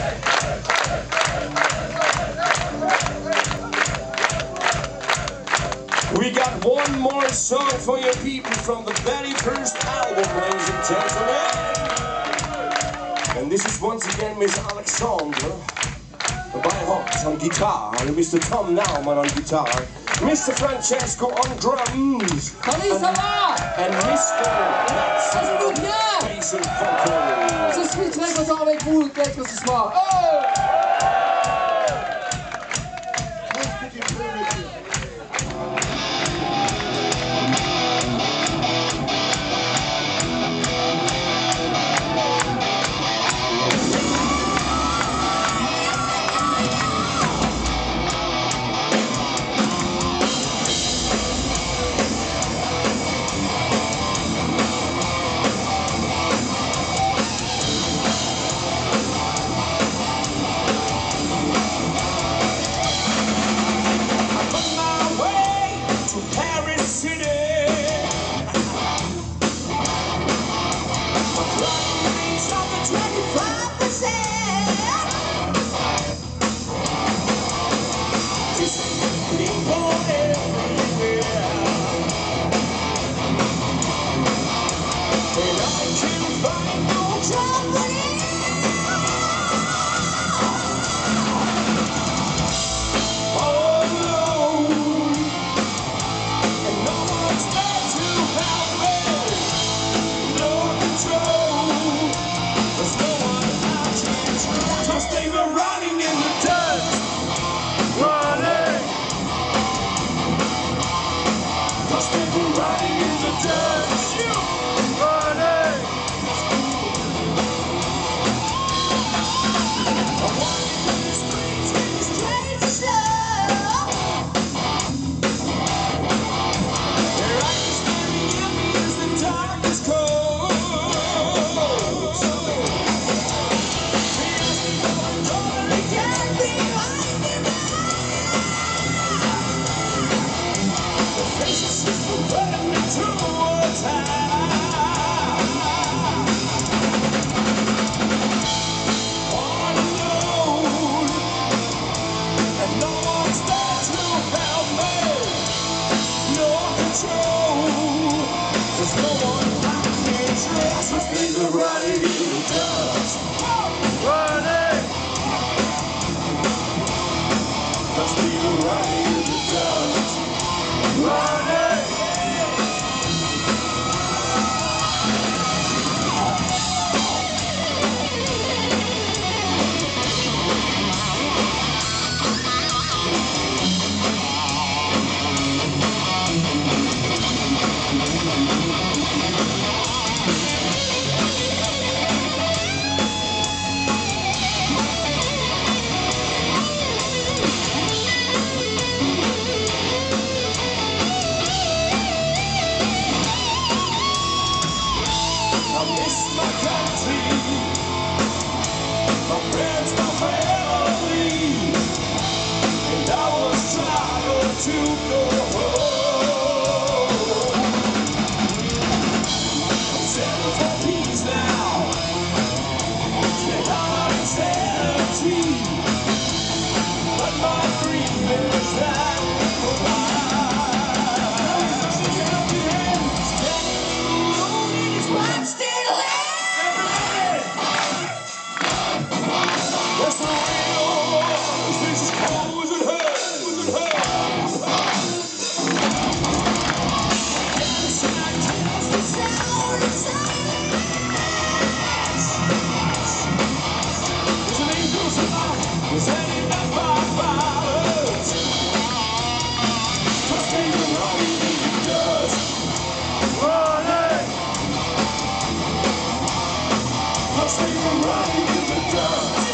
We got one more song for you people from the very first album, ladies and gentlemen. And this is once again Miss Alexandra by heart on guitar, and Mr. Tom Nauman on guitar, Mr. Francesco on drums, Salut, ça va? and Mr. Allez-vous bien? bass and vocals. Je suis très content avec vous d'être ce soir. Oh! Running in the dark.